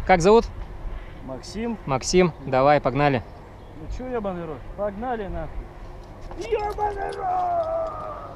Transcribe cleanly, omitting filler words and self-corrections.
Как зовут? Максим. Максим. Давай, погнали. Ну чё, ебаный рот? Погнали нахуй. Ебаный рот!